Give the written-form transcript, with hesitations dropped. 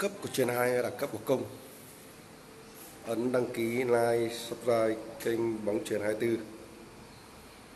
cấp của truyền 2 đẳng cấp của công. Ấn đăng ký like, subscribe kênh Bóng Chuyền 24.